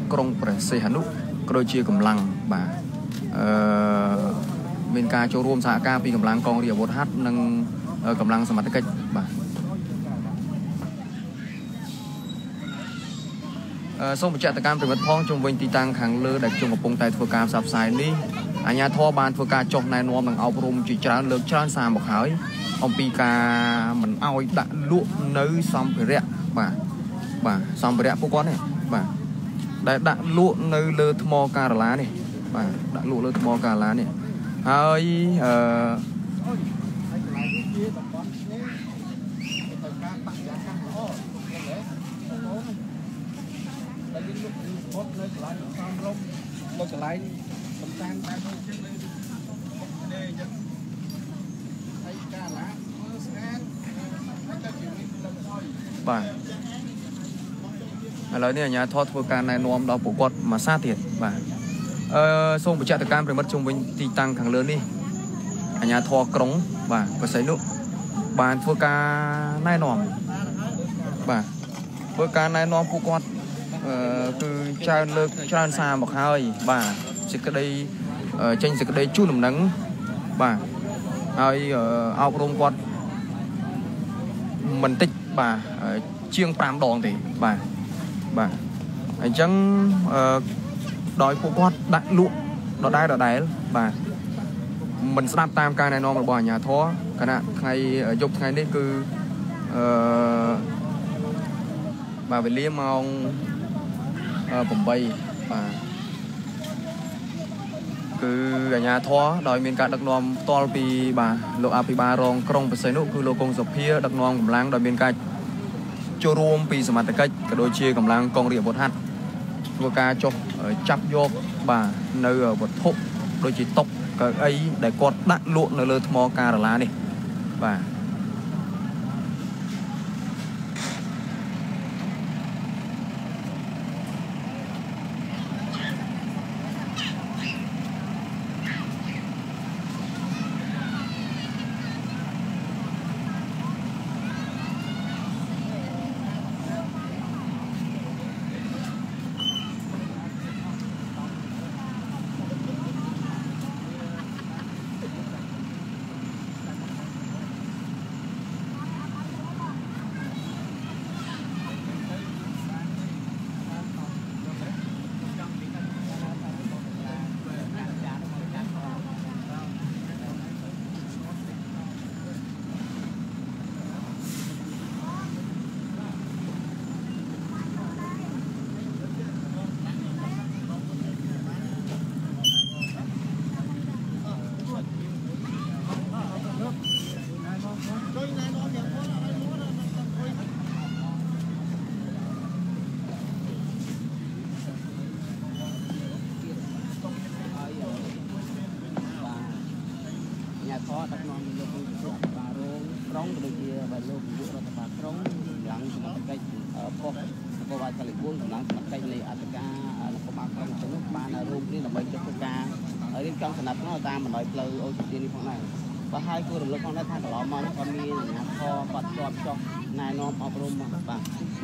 ក្រុងព្រះសីហនុក៏ដូចជាកម្លាំងបាទមានការចូលរួមសហការពីកម្លាំងកងរាជអាវុធហត្ថនិងកម្លាំងសមត្ថកិច្ចបាទសូមបញ្ជាក់ទៅកាន់ប្រិមិត្តផងជុំវិញទីតាំងខាងលើដែលខ្ញុំកំពុងតែធ្វើការផ្សព្វផ្សាយនេះអាជ្ញាធរបានធ្វើការចុះណែនាំនិងអប់រំជាច្រើនលើកច្រើនសារមកហើយអំពីការមិនអោយដាក់លក់នៅសម្ភារៈបាទសម្ភារៈពួកគាត់នេះបាទដែលដាក់លក់នៅលើថ្មការ៉ាឡានេះបាទដាក់លក់លើថ្មការ៉ាឡានេះហើយលោកកន្លែងសំខាន់តែមួយជិះលើនេះអញ្ចឹងហើយការឡាមើលស្អាតហើយទៅជាវិញទៅឲ្យបាទឥឡូវនេះអាជ្ញាធរធ្វើការណែនាំដល់ពួកគាត់មួយសារទៀតបាទសូមបញ្ជាក់ទៅកាន់ប្រិមិត្តជុំវិញទីតាំងខាងលើនេះអាជ្ញាធរក្រុងបាទបរសៃនុបានធ្វើការណែនាំបាទធ្វើការណែនាំពួកគាត់គឺច្រើនលើកច្រើនសារមកហើយបាទសេចក្តីចេញសេចក្តីជូនដំណឹងបាទហើយអប់រំគាត់មិនតិចបាទជាង5ដងទេបាទអញ្ចឹងដោយពួកគាត់ដាក់លក់ដដែលបាទមិនស្ដាប់តាមការណែនាំរបស់អាជ្ញាធរគណៈថ្ងៃយប់ថ្ងៃនេះគឺបាទវេលាម៉ោង8បាទគឺអាជ្ញាធរដោយមានការដឹកនាំផ្ទាល់ពីបាទលោកអភិបាលរងក្រុងបរសៃនុគឺលោកកុងសុភាដឹកនាំកម្លាំងដោយមានការចូលរួមពីសមត្ថកិច្ចក៏ដូចជាកម្លាំងកងរាជអាវុធហត្ថធ្វើការចុះចាប់យកបាទនៅវត្ថុដូចជាតុកៅអីដែលគាត់ដាក់លក់នៅលើថ្មការ៉ាឡានេះបាទ តាមបណ្ដោយផ្លូវអូស៊ីទីនេះផងដែរបាទហើយគួររំលឹកផងដែរថាកន្លងមកនេះក៏មានអាជ្ញាធរបាត់ជាប់ចុះណែនាំអប់រំបាទ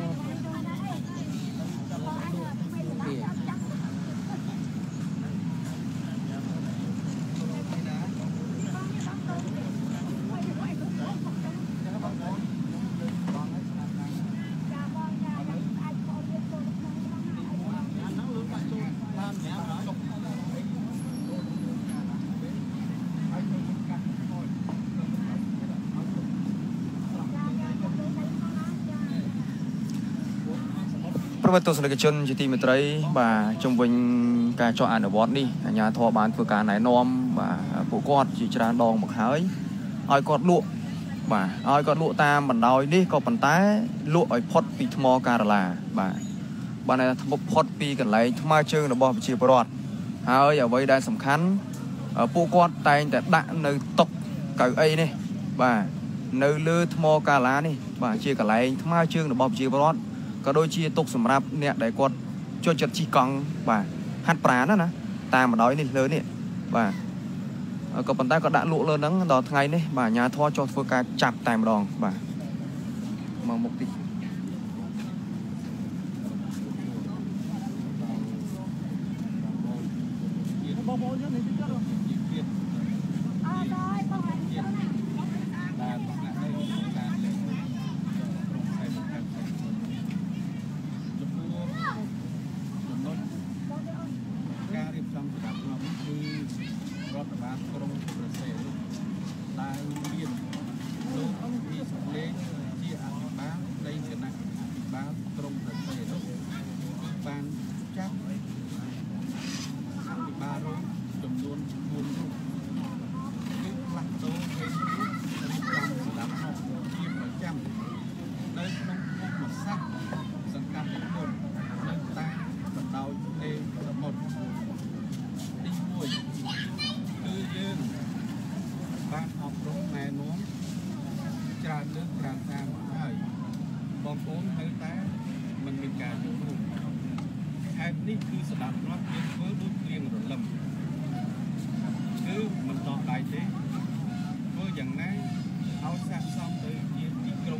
ប្រវត្តិទស្សនិកជនជាទីមេត្រីបាទជំវិញការចោះអនុវត្តនេះអាជ្ញាធរបានធ្វើការណែនាំបាទពួកគាត់ជាច្រើនដងមកហើយឲ្យគាត់លក់បាទឲ្យគាត់លក់តាមបណ្ដោយនេះក៏ប៉ុន្តែលក់ឲ្យផុតពីថ្មការ៉ាឡាបាទបានតែផុតពីកន្លែងថ្មើរជើងរបស់ប្រជាពលរដ្ឋហើយអ្វីដែលសំខាន់ពួកគាត់តែងតែដាក់នៅតុកៅអីនេះបាទនៅលើថ្មការ៉ាឡានេះបាទជាកន្លែងថ្មើរជើងរបស់ប្រជាពលរដ្ឋក៏ដូចជាទុកសម្រាប់អ្នកដែលគាត់ចូលចិត្តជិះកង់បាទហាត់ប្រាណណាតាមបណ្ដោយនេះលើនេះបាទក៏ប៉ុន្តែក៏ដាក់លក់លើហ្នឹងដល់ថ្ងៃនេះបាទអាជ្ញាធរចុះធ្វើការចាប់តែម្ដងបាទមកមុខតិចបងប្អូនយើងនេះទៀតទៀតអើយបងអត់ចូលណាបាទបងណាឲ្យតាមលេខក្រុមផ្សេងចំពោះចំណុចការរៀបចំសម្រាប់ខ្ញុំគឺរដ្ឋបាលក្រុងប្រសេរុដែលមានលោកពីសម្លេងជាអភិបាលនៃគណៈអភិបាលក្រុងប្រសេរុបានចាប់អភិបាលរងចំនួន4រូបគឺផ្លាស់ប្ដូរពេលនេះរៀបចំសម្រាប់ជាប្រចាំនៅក្នុងភូមិសាស្ត្រសង្កាត់និគមនៅតាមបណ្ដោយទន្លេសមុទ្រទី1គឺយើងបានអប់រំណែនាំច្រើនលើកច្រើនតាមមកហើយបងប្អូននៅតែមិនមានការយល់ព្រមហេតុនេះគឺស្ដាប់រាប់យើងធ្វើដូចគ្លៀងរលឹមគឺមិនតដៃទេធ្វើយ៉ាងណាឲ្យស័ក្តិសមទៅជាទីក្រុង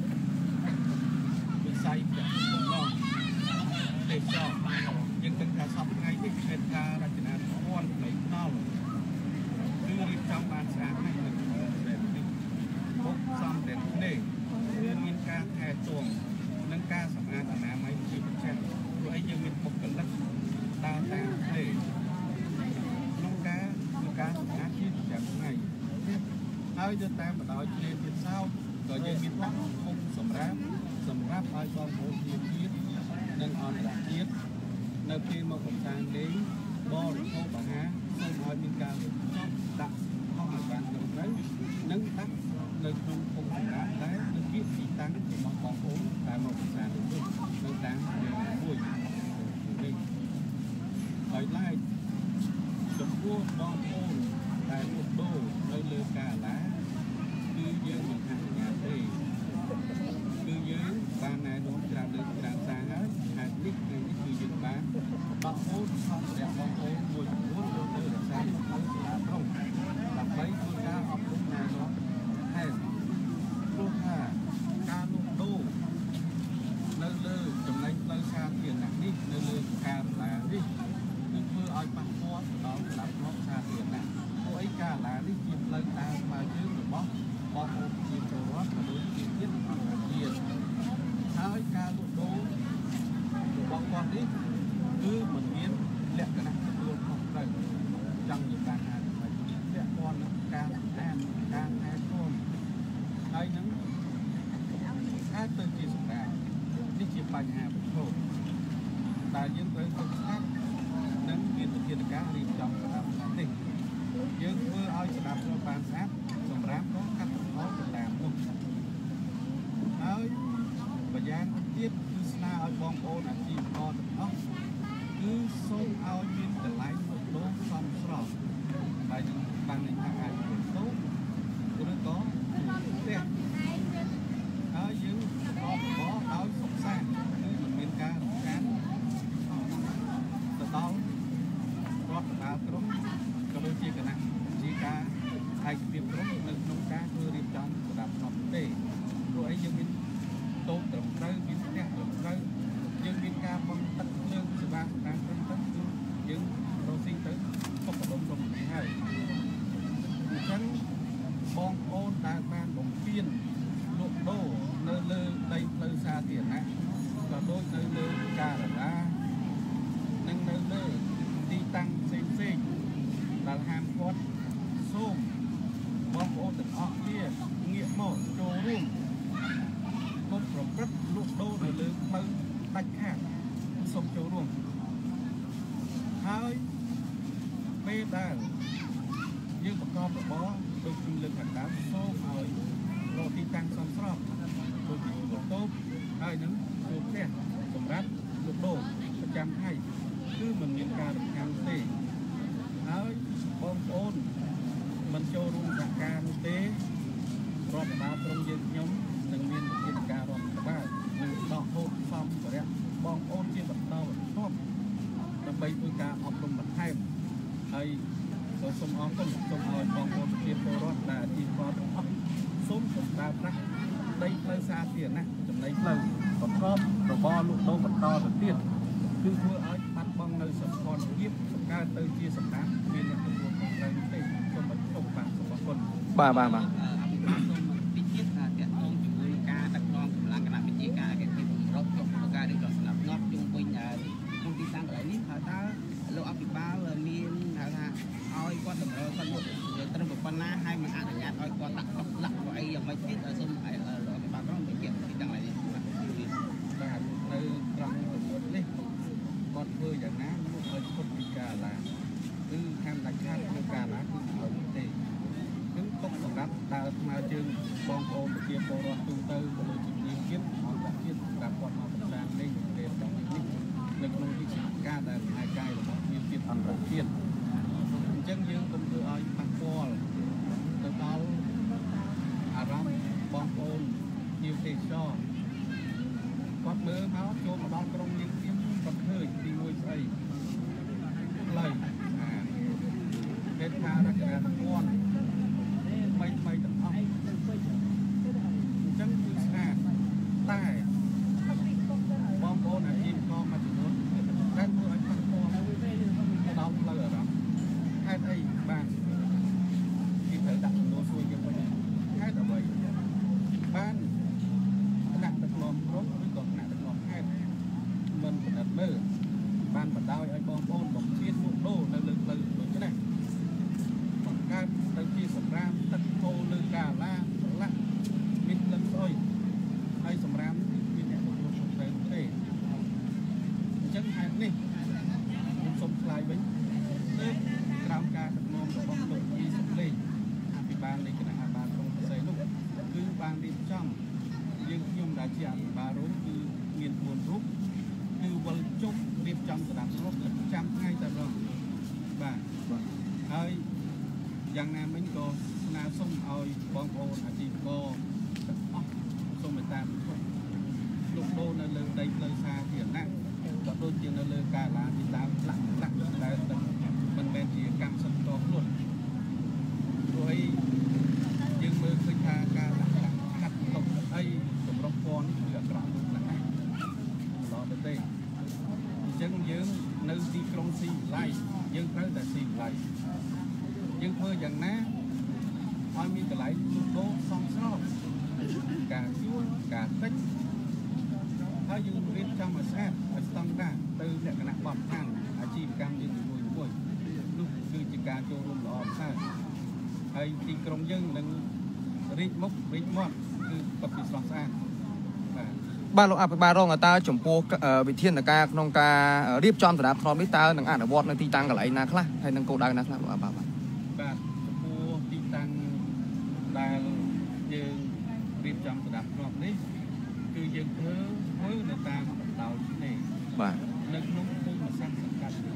វិស័យប្រាក់បំណងទេសចរយើងគិតថាសពថ្ងៃនេះហេតុការរចនាសម្ព័ន្ធផ្លូវថ្នល់គឺរៀបចំបានស្អាតណាស់នៅក្នុងប្រទេសនេះមុខសំតែគ្នាគឺមានការថែទាំនិងការសម្អាតអនាម័យជាប្រចាំព្រោះអីយើងមានបុគ្គលិកដើរតាមគ្នាក្នុងការសម្អាតជាប្រចាំថ្ងៃហើយទៅតាមបណ្ដោយគ្នាទៀតសោតក៏យើងមានដាក់គុំសម្រាប់ឲ្យបងប្អូនជាតិនិងអន្តរជាតិនៅពេលមកកំសាន្តលេងបរិភោគអាហារសូមឲ្យមានការរៀបចំដាក់ខុសឲ្យបានត្រឹមត្រូវនិងដាក់នៅក្នុងគុំសម្រាប់ដែលជាទីតាំងរបស់បងប្អូនដែលមកកំសាន្តលេងនៅតាមមួយនេះហើយឡែកចំពោះបងប្អូនដែលលក់ដូរនៅលើកាឡាគឺយើងមិនអនុញ្ញាតទេគឺយើងបានណែនាំច្រើនលើកច្រើនសារហើយហើយនេះគឺយើងបានបោះអូនសម្រាប់បងប្អូនមួយចំនួនយកទៅរក្សានៅសាលាក្រុងដើម្បីធ្វើការអប់រំណែនាំថែមព្រោះថាការលក់ដូរនៅលើចំណែកផ្លូវសាធារណៈនេះនៅលើកាឡានេះគឺធ្វើឲ្យប៉ះពាល់ដល់សន្តិភាពសាធារណៈព្រោះអីកាឡានេះជាផ្លូវដើរស្មើជើងរបស់បងប្អូនជាពលរដ្ឋមនុស្សជាជាតិអន្តរជាតិហើយការលក់ដូររបស់គាត់នេះគឺមិនមានលក្ខណៈទទួលខុសត្រូវចង់និយាយថាពាក់ព័ន្ធនឹងការអានការថែទាំហើយនឹងអាចទៅជាសម្រាប់នេះជាបញ្ហាប្រឈមដែលយើងត្រូវទប់ស្កាត់និងមានវិធានការរៀបចំសម្រាប់នេះយើងធ្វើឲ្យស្ដាប់ទៅបានស្អាតសម្រាប់ក៏កាត់បន្ថយទៅតាមនោះហើយម្យ៉ាងទៀតគឺស្នើឲ្យបងប្អូនអាជីវករទាំងអស់គឺសូមឲ្យមានកន្លែងលក់ដូរសមស្របហើយនឹងបានន័យថាអាចលក់ដូរឬក៏ផ្ទះហើយយើងប្រកបដោយសុខសាន្តគឺមិនមានការរំខានទៅដល់រដ្ឋបាលក្រុងក៏ដូចជាគណៈជាការឯកភាពក្រុងនៅក្នុងការធ្វើរៀបចំសម្រាប់សពទេព្រោះអីយើងមានតូបត្រឹមត្រូវមានផ្ទះត្រឹមត្រូវយើងមានការបង់ទឹកភ្លើងសេវាសម្រាប់ត្រឹមត្រូវគឺយើងរកស៊ីទៅទុកដុំក្នុងនេះហើយអញ្ចឹងបងប្អូនដែលបានបំពេញលក់ដូរនៅលើដីផ្លូវសាធារណៈក៏ដូចនៅលើការិយានិងនៅលើទីតាំងផ្សេងដែលហាមឃាត់សូមបងប្អូនទាំងអស់គ្នាងាកមកចូលរួមកុំប្រព្រឹត្តលក់ដូរនៅលើផ្លូវដាច់ខាតសូមចូលរួមហើយពេលដែលយើងប្រកបរបរដូចជាលើកខាងដើមសូមឲ្យរកទីតាំងសមស្របដូចជាលក់ដូរហើយនឹងជួបផ្ទះសម្រាប់លក់ដូរប្រចាំថ្ងៃគឺមិនមានការរំខានទេហើយបងប្អូនមិនចូលរួមសហការនោះទេរដ្ឋបាលក្រុងយើងខ្ញុំនឹងមានវិធានការរដ្ឋបាលនឹងដកហូតសម្ភារៈបងប្អូនជាបន្តបន្ទាប់ដើម្បីធ្វើការអប់រំបន្ថែមហើយសូមអរគុណសូមឲ្យបងប្អូនប្រជាពលរដ្ឋដែលអាជីវករទាំងអស់សូមប្រើប្រាស់ដីផ្លូវសាធារណៈចំណីផ្លូវប្រកបរបរលក់ដូរបន្តទៅទៀតគឺធ្វើឲ្យបាត់បង់នៅសម្ព័ន្ធភាពបង្កើតទៅជាសម្រាប់មានអ្នកទទួលខុសត្រូវទេសូមបញ្ចុះបាទសូមអរគុណបាទបាទពីទៀតតាក់ទងជាមួយការដឹកនាំកម្លាំងគណៈវិជាការអគ្គនាយករកចុះធ្វើការរៀបចំស្នាប់ងាប់ជុំវិញក្នុងទីតាំងកន្លែងនេះហើយតើលោកអភិបាលមានហៅថាឲ្យគាត់តម្រូវគាត់យកត្រឹមប៉ុណ្ណាហើយមិនអនុញ្ញាតឲ្យគាត់ដាក់ដាក់អីយ៉ាងម៉េចទៀតសូមលោកអភិបាលក្រុងបញ្ជាក់ទីតាំងកន្លែងនេះបាទនៅត្រង់នេះគាត់ធ្វើយ៉ាងណាមកឲ្យឈុតពីការឡាគឺខាងដាច់ខាតក្នុងការឡាគឺឲ្យទេនឹងទុកសម្រាប់ដើរស្មើជើងបងប្អូនប្រជាពលរដ្ឋទូទៅក៏ដូចជាជាតិជាតិអន្តរជាតិសម្រាប់គាត់មកប្រចាំនេះទេទាំងនេះនៅក្នុងទីការដែលផ្នែកកាយរបស់ជាតិអន្តរជាតិអញ្ចឹងយើងកុំធ្វើឲ្យប៉ះពាល់ទៅដល់អារម្មណ៍បងប្អូនជាទេសចរគាត់មើលមកចូលមកដល់ក្រុងយើងទៀតគាត់ឃើញទីមួយស្អីផ្លូវហេតុថារចនាសម្ព័ន្ធថ្មីទាំងអស់អញ្ចឹងគឺស្អាតតែបងប្អូនអាជីវករមួយចំនួនតែធ្វើឲ្យប៉ះពាល់ដល់ផ្លូវអារម្មណ៍ហេតុអីបានគេត្រូវដាក់ចំនួនសួរយើងវិញហេតុអ្វីបានគណៈដឹកនាំក្រុងឬក៏គណៈដឹកនាំខេត្តមិនពិនិត្យមើលបានបណ្ដោយឲ្យបងប្អូនបំពេញមុខដូរនៅលើផ្លូវដូចនេះបង្កើតទៅជាសម្រាប់ទឹកហូរលើកាឡាប្រឡាក់មានលឹងស្អុយហើយសម្រាប់មានអ្នកទទួលខុសត្រូវទេអញ្ចឹងហេតុនេះខ្ញុំសូមឆ្លើយវិញគឺក្រោមការដឹកនាំរបស់លោកពីសម្លេងអភិបាលនៃគណៈអាបាលក្រុងផ្សេងនោះគឺបានរៀបចំយើងខ្ញុំដែលជាអភិបាលរងគឺមាន4រូបគឺវិលជុំរៀបចំស្ដាប់ស្រុកចាំថ្ងៃតែម្ដងបាទហើយយ៉ាងណាមិញក៏ស្នើសុំឲ្យបងប្អូនអាជីវករទាំងអស់សូមមេត្តាលោកដូរនៅលើដីផ្លូវសាធារណៈក៏ដូចជានៅលើកាឡាទីតាមលាក់ដែលមិនមែនជាកម្មសិទ្ធិផ្ទាល់ខ្លួនព្រោះអីយើងមើលឃើញថាការដាក់ខាត់តុកអីចម្រុះពណ៌នេះគឺអាក្រក់ណាស់ដល់ទៅទេអញ្ចឹងយើងនៅទីក្រុងស៊ីវិល័យយើងត្រូវតែស៊ីវិល័យយើងធ្វើយ៉ាងណាឲ្យមានកន្លែងលក់ដូរសមស្របការជួលការទិញហើយយើងរៀបចំឲ្យស្អាតឲ្យស្តង់ដារទៅលក្ខណៈបទដ្ឋានអាជីវកម្មយើងមួយនោះគឺជាការចូលរួមល្អប្រសើរហើយទីក្រុងយើងនឹងរីកមុខរីកមាត់គឺពិតជាស្រស់ស្អាតបាទលោកអភិបាលរងតើចំពោះវិធានការក្នុងការរៀបចំស្ដាប់ធ្នាប់នេះតើនឹងអនុវត្តនៅទីតាំងកន្លែងណាខ្លះហើយនឹងគោលដៅណាខ្លះលោកអភិបាលបាទចំពោះទីតាំងដែលយើងរៀបចំស្ដាប់ធ្នាប់នេះគឺយើងធ្វើនៅតាមបណ្ដោយឆ្នេរបាទនៅក្នុងភូមិសាស្ត្រសង្កាត់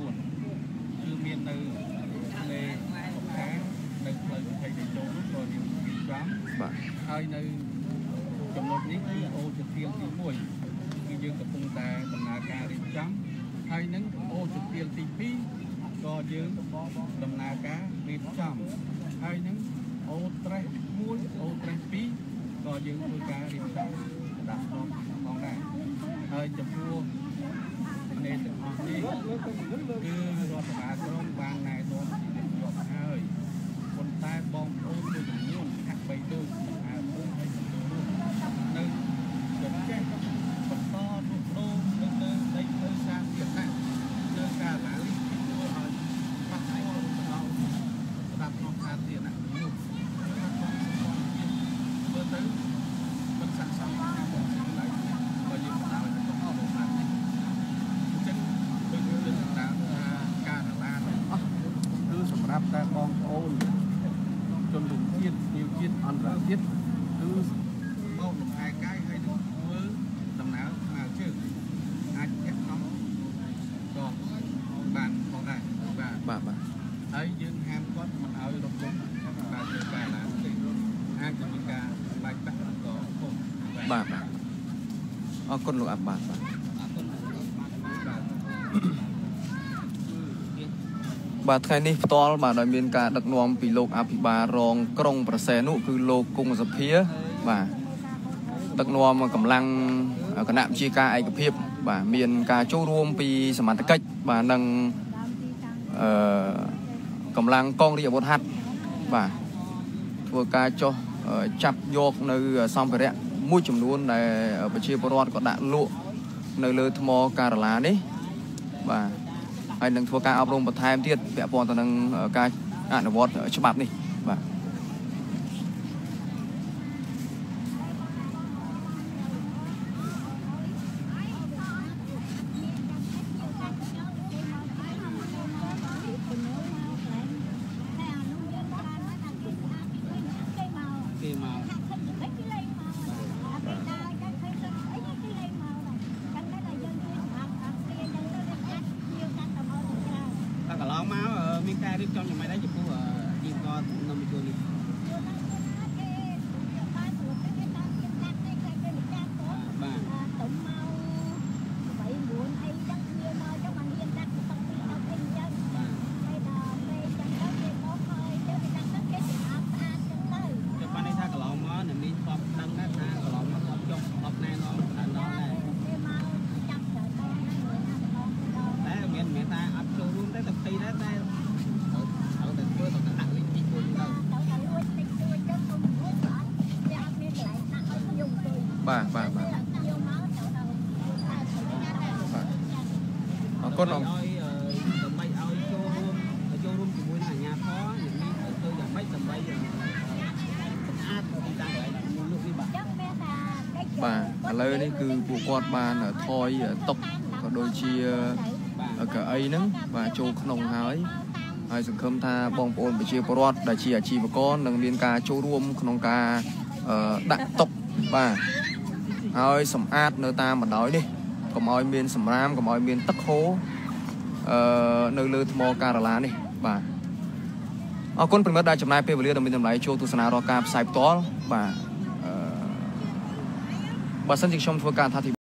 4គឺមាននៅលេខានៅផ្លូវ20ទៅចូលនោះក៏យើងរៀបចំបាទហើយនៅចំណុចនេះគឺអូជាទៀលទី1គឺយើងកំពុងតែដំណើរការរៀបចំហើយនឹងអូជាទៀលទី2ក៏យើងដំណើរការរៀបចំហើយនឹងអូត្រេស1អូត្រេស2ក៏យើងធ្វើការរៀបចំដាក់ផងដែរហើយចំពោះនៃទាំងអស់នេះគឺរដ្ឋបាលក្រុងបានណែនាំពីរៀបរាប់ហើយប៉ុន្តែបងប្អូនមួយចំនួនហាក់បីដូចអាចធ្វើឲ្យនៅចិត្តចេះបន្តលក់ដូរនៅលើដីផ្លូវសាធារណៈលើការឡាលីធ្វើឲ្យប៉ះពាល់ទៅដល់ស្ដាប់ក្នុងសាធារណៈនោះធ្វើទៅមិនស័ក្តិសមតាមបងស្រីឡើយបើយើងបណ្ដោយទៅដល់ប្រមាណនេះអញ្ចឹងដូចយើងដឹងថាការឡានគឺសម្រាប់តែបងប្អូនជនរួមជាតិnhiềuជាតិអន្តរជាតិគឺបោកលំហែកាយហើយនឹងធ្វើដំណើរស្មើជើងអាចធាក់ក្នុងក៏បានផងដែរបាទហើយយើងហាមគាត់មិនឲ្យរំលងការធ្វើការឡានទេអាចจะមានការបាច់បាក់ក៏ខុសបាទអរគុណលោកអភិបាលបាទថ្ងៃនេះផ្ទាល់បាទដោយមានការដឹកនាំពីលោកអភិបាលរងក្រុងប្រសែនុគឺលោកគង់សភាបាទដឹកនាំកម្លាំងគណៈវិជាការឯកភាពបាទមានការចូលរួមពីសមត្ថកិច្ចបាទនិងកម្លាំងកងរាជអាវុធហត្ថបាទធ្វើការចុះចាប់យកនៅសម្ភារៈមួយចំនួនដែលប្រជាពលរដ្ឋក៏ដាក់លក់នៅលើថ្មការ៉ាឡានេះបាទហើយនឹងធ្វើការអប់រំបន្ថែមទៀតពាក់ព័ន្ធទៅនឹងការអនុវត្តច្បាប់នេះបាទមានការរៀបចំយ៉ាងម៉េចដែរចំពោះទីផ្សារនំជួននេះបាទអរគុណអរដើម្បីឲ្យចូលរួមជាមួយនឹងអាជ្ញាធរនេះទៅយ៉ាងម៉េចដើម្បីសម្អាតទីតាំងកន្លែងលក់នេះបាទឥឡូវនេះគឺពួកគាត់បានថយតុកក៏ដូចជាកៅអីហ្នឹងបាទចូលក្នុងហើយសង្ឃឹមថាបងប្អូនប្រជាពលរដ្ឋដែលជាអាជីវករនឹងមានការចូលរួមក្នុងការដាក់តុកបាទហើយសម្អាតនៅតាមបណ្ដោយនេះកុំឲ្យមានសម្រាមកុំឲ្យមានទឹកហូរនៅលើថ្មការ៉ាឡានេះបាទអរគុណប្រិមិត្តដែលចំណាយពេលវេលាដ៏មានតម្លៃចូលទស្សនារាល់ការផ្សាយផ្ទាល់បាទបើសិនជាខ្ញុំធ្វើការអធិប្បាយ